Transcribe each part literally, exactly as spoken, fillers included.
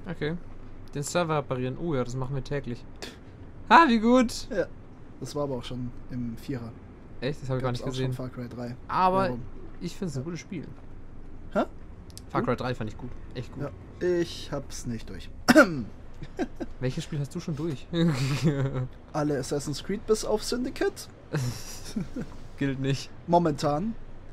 Okay. Den Server reparieren. Oh ja, das machen wir täglich. Ha, wie gut! Ja. Das war aber auch schon im Vierer. Echt? Das habe ich gar nicht auch gesehen. Schon Far Cry drei. Aber Warum? ich finde es ein gutes Spiel. Hä? Far Cry drei fand ich gut. Echt gut. Ja. Ich hab's nicht durch. Welches Spiel hast du schon durch? Alle Assassin's Creed bis auf Syndicate? Gilt nicht. Momentan.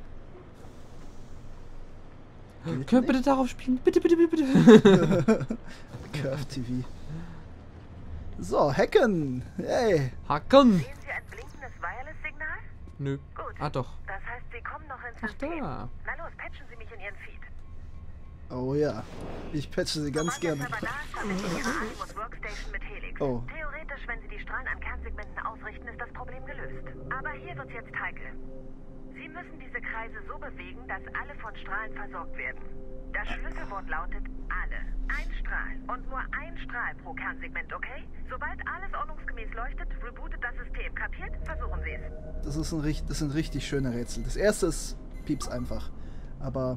Gilt Können wir bitte darauf spielen? Bitte, bitte, bitte, bitte. Curve T V. So, hacken! Hey! Hacken! Sehen Sie ein blinkendes Wireless-Signal? Nö. Gut. Ah, doch. Das heißt, Sie kommen noch ins Ach, System. da. Na los, patchen Sie mich in Ihren Feed. Oh ja. Ich patche sie ganz Sobald gerne. der Server da ist, verbinden Sie Ihre Animus Workstation mit Helix. Oh. Theoretisch, wenn Sie die Strahlen an Kernsegmenten ausrichten, ist das Problem gelöst. Aber hier wird's jetzt heikel. Sie müssen diese Kreise so bewegen, dass alle von Strahlen versorgt werden. Das Schlüsselwort lautet alle. Ein Strahl und nur ein Strahl pro Kernsegment, okay? Sobald alles ordnungsgemäß leuchtet, rebootet das System. Kapiert? Versuchen Sie es. Das, ist ein, richt- das sind richtig schöne Rätsel. Das erste ist pieps einfach. Aber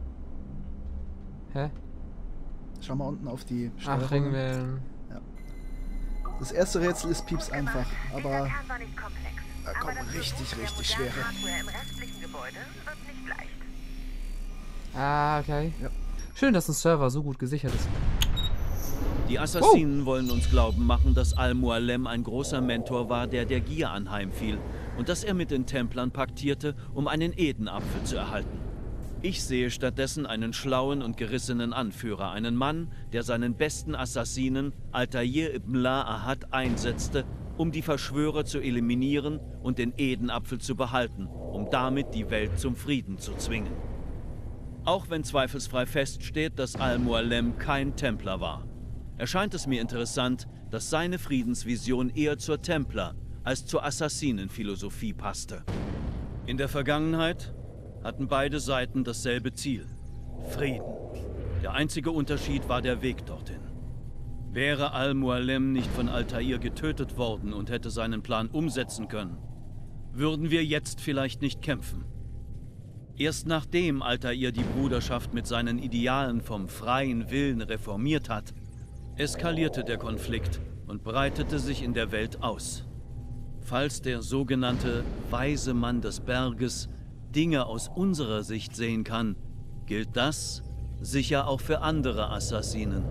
Hä? schau mal unten auf die Ach, Steuerung. Ringwellen. Das erste Rätsel ist pieps Gut einfach. gemacht. Dieser Aber Kern war nicht komplex. da Aber kommen das richtig, Besuchen der richtig modernen schwere. Hardware im restlichen Gebäude wird nicht leicht. Ah, okay. Ja. Schön, dass ein Server so gut gesichert ist. Die Assassinen wollen uns glauben machen, dass Al-Mualem ein großer Mentor war, der der Gier anheimfiel und dass er mit den Templern paktierte, um einen Edenapfel zu erhalten. Ich sehe stattdessen einen schlauen und gerissenen Anführer, einen Mann, der seinen besten Assassinen, Altair ibn La Ahad, einsetzte, um die Verschwörer zu eliminieren und den Edenapfel zu behalten, um damit die Welt zum Frieden zu zwingen. Auch wenn zweifelsfrei feststeht, dass Al-Mualem kein Templer war, erscheint es mir interessant, dass seine Friedensvision eher zur Templer- als zur Assassinenphilosophie passte. In der Vergangenheit hatten beide Seiten dasselbe Ziel: Frieden. Der einzige Unterschied war der Weg dorthin. Wäre Al-Mualem nicht von Altair getötet worden und hätte seinen Plan umsetzen können, würden wir jetzt vielleicht nicht kämpfen. Erst nachdem Altair die Bruderschaft mit seinen Idealen vom freien Willen reformiert hat, eskalierte der Konflikt und breitete sich in der Welt aus. Falls der sogenannte weise Mann des Berges Dinge aus unserer Sicht sehen kann, gilt das sicher auch für andere Assassinen.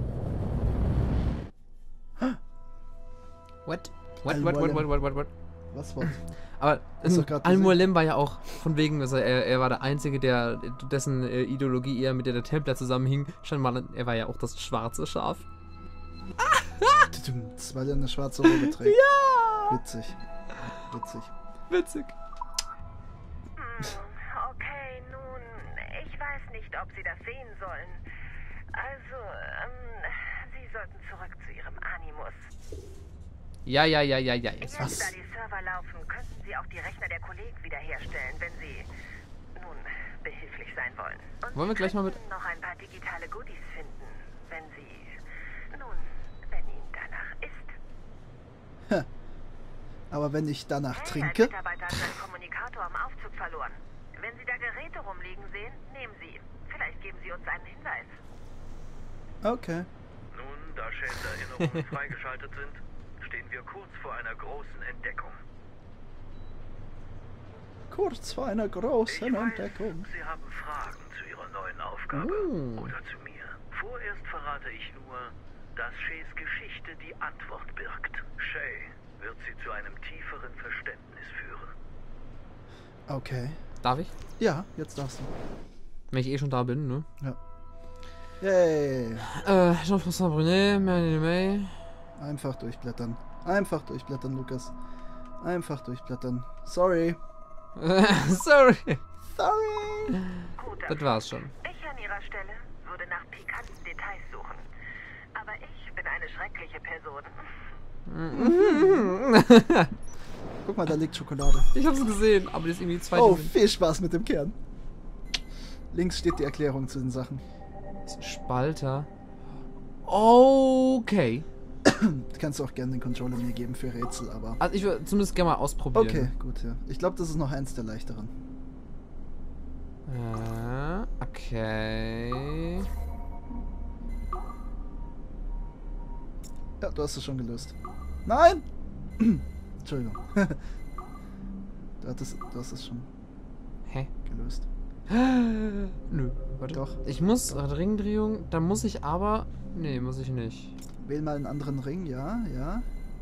What? What, what, what, what, what, what, what? was war? Aber Hast du grad Al-Mualem war ja auch von wegen, also er, er war der Einzige, der dessen äh, Ideologie eher mit der der Templer zusammenhing. Scheinbar, er war ja auch das schwarze Schaf. Weil er eine schwarze Robe trägt. Ja! Witzig. Witzig. Witzig. Hm, okay, nun, ich weiß nicht, ob Sie das sehen sollen. Also, ähm, Sie sollten zurück zu Ihrem Animus. Ja, ja, ja, ja, ja. Jetzt Jetzt, was? da die Server laufen, könnten Sie auch die Rechner der Kollegen wiederherstellen, wenn Sie, nun, behilflich sein wollen. Und Wollen wir Sie gleich mal mit- könnten noch ein paar digitale Goodies finden, wenn Sie, nun, wenn Ihnen danach ist. Aber wenn ich danach Hey, trinke, ein Mitarbeiter hat seinen Kommunikator am Aufzug verloren. Wenn Sie da Geräte rumliegen sehen, nehmen Sie ihn. Vielleicht geben Sie uns einen Hinweis. okay. Nun, da Shades Erinnerungen freigeschaltet sind, stehen wir kurz vor einer großen Entdeckung. Kurz vor einer Ich großen weiß, Entdeckung. Sie haben Fragen zu Ihrer neuen Aufgabe Oh. oder zu mir. Vorerst verrate ich nur, dass Shays Geschichte die Antwort birgt. Shay wird sie zu einem tieferen Verständnis führen. Okay. Darf ich? Ja, jetzt darfst du. Wenn ich eh schon da bin, ne? Ja. Yay. Äh, Jean-François Brunet, Mary May. Einfach durchblättern. Einfach durchblättern, Lukas. Einfach durchblättern. Sorry. Sorry. Sorry. Gut, Das war's schon. ich an Ihrer Stelle würde nach pikanten Details suchen. Aber ich bin eine schreckliche Person. Guck mal, da liegt Schokolade. Ich hab's gesehen, aber die ist irgendwie zwei. Oh, viel Spaß mit dem Kern. Links steht die Erklärung zu den Sachen. Spalter. Okay. Du kannst auch gerne den Controller mir geben für Rätsel, aber... Also ich würde zumindest gerne mal ausprobieren. Okay, gut, ja. Ich glaube, das ist noch eins der leichteren. Äh, okay. Ja, du hast es schon gelöst. Nein! Entschuldigung. du, hattest, du hast es schon Hä? gelöst. Nö, warte. Doch. Ich muss Ringdrehung, da muss ich aber... Nee, muss ich nicht. Wähl mal einen anderen Ring, ja, ja.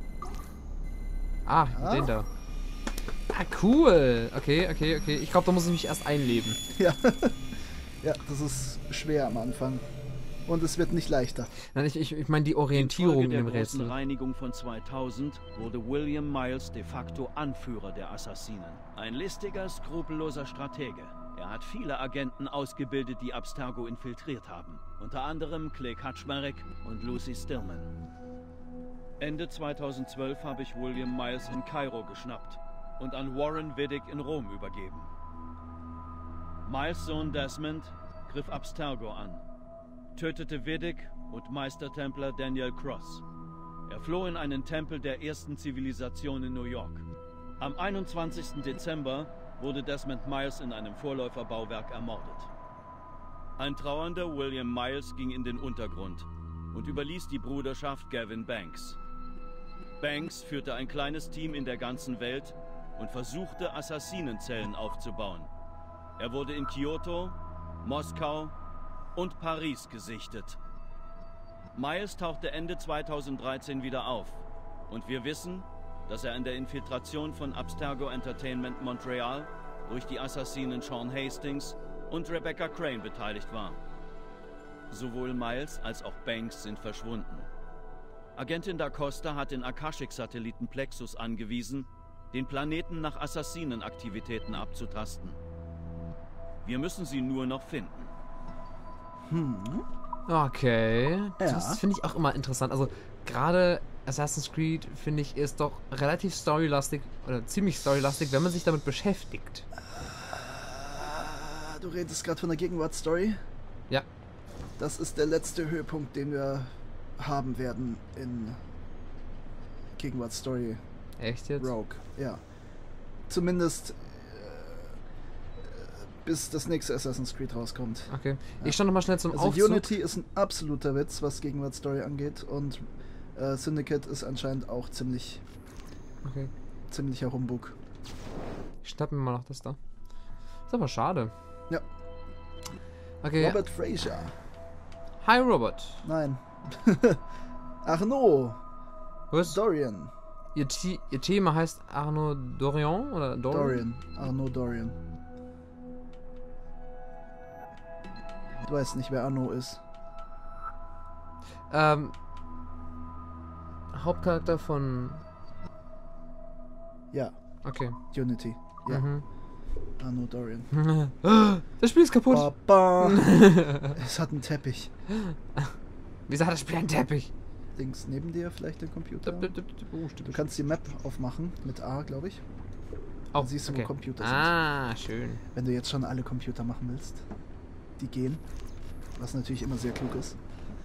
Ah, Ja. den da. Ah, cool. Okay, okay, okay. Ich glaube, da muss ich mich erst einleben. Ja. ja, das ist schwer am Anfang. Und es wird nicht leichter. Nein, ich, ich, ich meine die Orientierung in Infolge dem der großen Rätsel. Reinigung von zweitausend wurde William Miles de facto Anführer der Assassinen. Ein listiger, skrupelloser Stratege. Er hat viele Agenten ausgebildet, die Abstergo infiltriert haben. Unter anderem Clay Kaczmarek und Lucy Stillman. Ende zweitausendzwölf habe ich William Miles in Kairo geschnappt und an Warren Widdick in Rom übergeben. Miles' Sohn Desmond griff Abstergo an, tötete Widdick und Meistertempler Daniel Cross. Er floh in einen Tempel der ersten Zivilisation in New York. Am einundzwanzigsten Dezember wurde Desmond Miles in einem Vorläuferbauwerk ermordet. Ein trauernder William Miles ging in den Untergrund und überließ die Bruderschaft Gavin Banks. Banks führte ein kleines Team in der ganzen Welt und versuchte, Assassinenzellen aufzubauen. Er wurde in Kyoto, Moskau und Paris gesichtet. Miles tauchte Ende zweitausenddreizehn wieder auf und wir wissen, dass er an der Infiltration von Abstergo Entertainment Montreal durch die Assassinen Sean Hastings und Rebecca Crane beteiligt war. Sowohl Miles als auch Banks sind verschwunden. Agentin Da Costa hat den Akashic-Satelliten Plexus angewiesen, den Planeten nach Assassinenaktivitäten abzutasten. Wir müssen sie nur noch finden. Hm. Okay. Ja. Das finde ich auch immer interessant. Also gerade Assassin's Creed, finde ich, ist doch relativ storylastig oder ziemlich storylastig, wenn man sich damit beschäftigt. Ah, Du redest gerade von der Gegenwartsstory. Ja. Das ist der letzte Höhepunkt, den wir haben werden in Gegenwartsstory Echt jetzt? Rogue. Ja. Zumindest äh, bis das nächste Assassin's Creed rauskommt. Okay. Ich stand nochmal schnell zum Also Aufzug. Unity ist ein absoluter Witz, was Gegenwartsstory angeht, und äh, Syndicate ist anscheinend auch ziemlich Okay. ziemlicher Humbug. Ich schnapp mir mal noch das da. Ist aber schade. Ja. Okay. Robert Fraser. Hi Robert. Nein. Arnaud Was? Dorian. Ihr, T ihr Thema heißt Arnaud Dorian oder Dorian? Dorian. Arnaud Dorian. Du weißt nicht, wer Arnaud ist. Ähm. Hauptcharakter von. Ja, Okay. Unity. Ja, Mhm. Arnaud Dorian. Das Spiel ist kaputt. Papa. Es hat einen Teppich. Wieso hat das Spiel einen Teppich? Links neben dir vielleicht der Computer. Oh, stimmt. Du kannst die Map aufmachen mit A, glaube ich. Oh, Dann siehst du, wo okay. Computer sind. Ah, schön. Wenn du jetzt schon alle Computer machen willst, die gehen. Was natürlich immer sehr klug ist.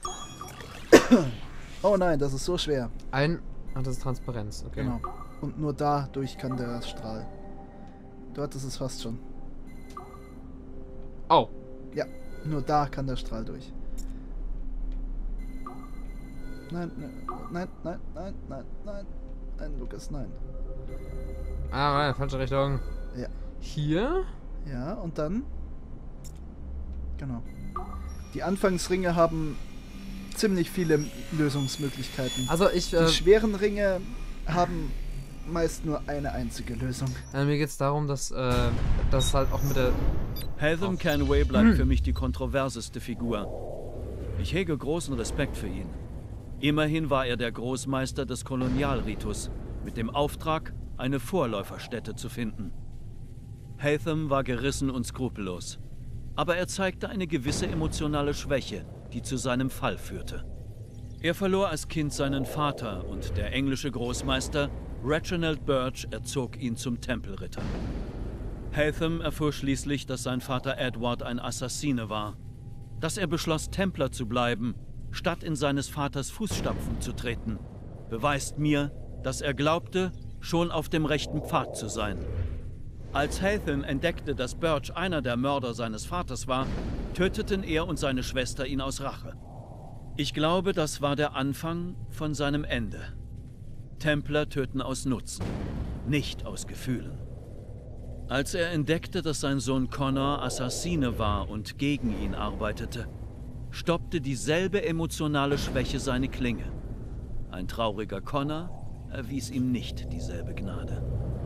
Oh nein, das ist so schwer. Ein. Ach, das ist Transparenz, okay. Genau. Und nur dadurch kann der Strahl. Du hattest es fast schon. Oh. Ja, nur da kann der Strahl durch. Nein, nein, nein, nein, nein, nein, nein, nein, Lukas, nein. Ah, nein, falsche Richtung. Ja. Hier? Ja, und dann? Genau. Die Anfangsringe haben ziemlich viele Lösungsmöglichkeiten. Also ich, Die äh, schweren Ringe haben meist nur eine einzige Lösung. äh mir geht's darum, dass, äh, das halt auch mit der... Hatham Kenway bleibt für mich die kontroverseste Figur. Ich hege großen Respekt für ihn. Immerhin war er der Großmeister des Kolonialritus, mit dem Auftrag, eine Vorläuferstätte zu finden. Hatham war gerissen und skrupellos. Aber er zeigte eine gewisse emotionale Schwäche, die zu seinem Fall führte. Er verlor als Kind seinen Vater und der englische Großmeister Reginald Birch erzog ihn zum Tempelritter. Hatham erfuhr schließlich, dass sein Vater Edward ein Assassine war. Dass er beschloss, Templer zu bleiben, statt in seines Vaters Fußstapfen zu treten, beweist mir, dass er glaubte, schon auf dem rechten Pfad zu sein. Als Hatham entdeckte, dass Birch einer der Mörder seines Vaters war, töteten er und seine Schwester ihn aus Rache. Ich glaube, das war der Anfang von seinem Ende. Templer töten aus Nutzen, nicht aus Gefühlen. Als er entdeckte, dass sein Sohn Connor Assassine war und gegen ihn arbeitete, stoppte dieselbe emotionale Schwäche seine Klinge. Ein trauriger Connor erwies ihm nicht dieselbe Gnade.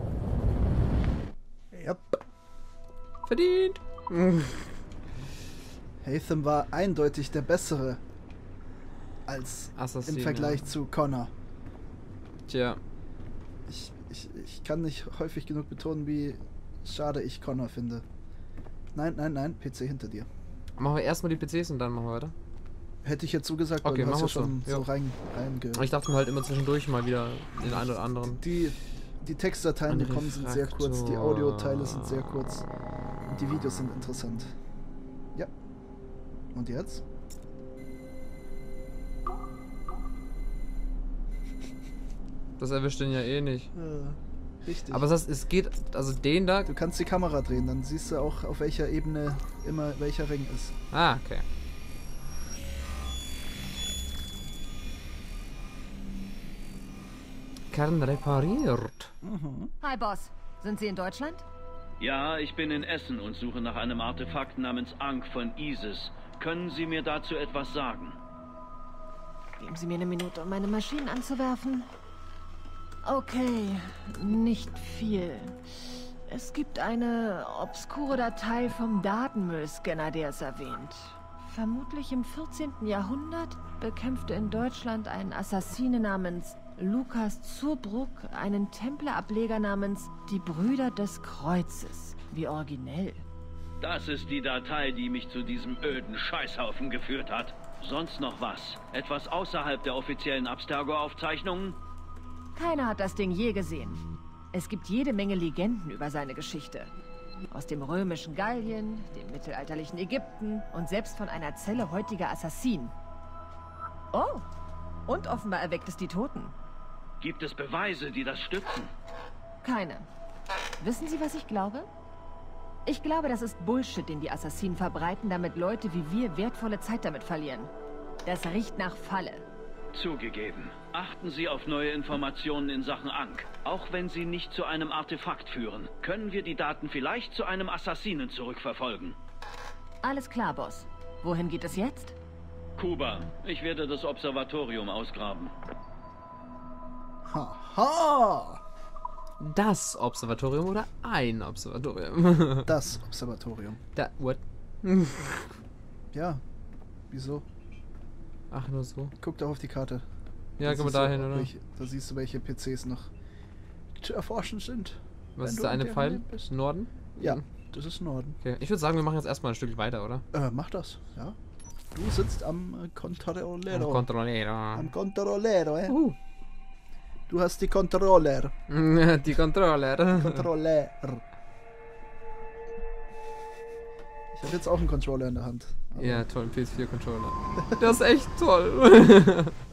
Yep. Verdient. Haytham war eindeutig der Bessere als Assassine. im Vergleich zu Connor. Tja. Ich, ich, ich kann nicht häufig genug betonen, wie schade ich Connor finde. Nein, nein, nein, P C hinter dir. Machen wir erstmal die P Cs und dann machen wir weiter. Hätte ich jetzt so gesagt, weil Okay, du hast ja machen schon wir so so. rein, reinge... Ich dachte mir halt immer zwischendurch mal wieder den einen oder anderen. Die, die Textdateien, die Ein kommen, sind sehr kurz, die Refraktor. Audioteile sind sehr kurz und die Videos sind interessant. Ja. Und jetzt? Das erwischt den ja eh nicht. Äh, richtig. Aber das heißt, es geht, also den da. du kannst die Kamera drehen, dann siehst du auch, auf welcher Ebene immer welcher Ring ist. Ah, okay. Kern repariert. Hi, Boss. Sind Sie in Deutschland? Ja, ich bin in Essen und suche nach einem Artefakt namens Ankh von Isis. Können Sie mir dazu etwas sagen? Geben Sie mir eine Minute, um meine Maschinen anzuwerfen. Okay, nicht viel. Es gibt eine obskure Datei vom Datenmüllscanner, der es erwähnt. Vermutlich im vierzehnten Jahrhundert bekämpfte in Deutschland ein Assassine namens Lukas Zurbruck einen Templerableger namens die Brüder des Kreuzes. Wie originell. Das ist die Datei, die mich zu diesem öden Scheißhaufen geführt hat. Sonst noch was? Etwas außerhalb der offiziellen Abstergo-Aufzeichnungen? Keiner hat das Ding je gesehen. Es gibt jede Menge Legenden über seine Geschichte. Aus dem römischen Gallien, dem mittelalterlichen Ägypten und selbst von einer Zelle heutiger Assassinen. Oh, und offenbar erweckt es die Toten. Gibt es Beweise, die das stützen? Keine. Wissen Sie, was ich glaube? Ich glaube, das ist Bullshit, den die Assassinen verbreiten, damit Leute wie wir wertvolle Zeit damit verlieren. Das riecht nach Falle. Zugegeben. Achten Sie auf neue Informationen in Sachen Ankh. Auch wenn sie nicht zu einem Artefakt führen, können wir die Daten vielleicht zu einem Assassinen zurückverfolgen. Alles klar, Boss. Wohin geht es jetzt? Kuba, ich werde das Observatorium ausgraben. Haha! Das Observatorium oder ein Observatorium? Das Observatorium. Da, what? Ja. Wieso? Ach, nur so. Guck doch auf die Karte. Ja, Da guck mal siehst du, dahin, oder? Welche, da siehst du, welche P Cs noch zu erforschen sind. Was wenn ist du der eine in deren Pfeil? Nähe bist. Norden? Ja, das ist Norden. Okay, ich würde sagen, wir machen jetzt erstmal ein Stück weiter, oder? Äh, mach das, ja. Du sitzt am äh, Controllero. Kontrolliere. Am Controllero, eh? Uh. Du hast die Controller. Die Controller. Controller. Ich habe jetzt auch einen Controller in der Hand. Aber Ja, toll, ein P S vier Controller. Das ist echt toll.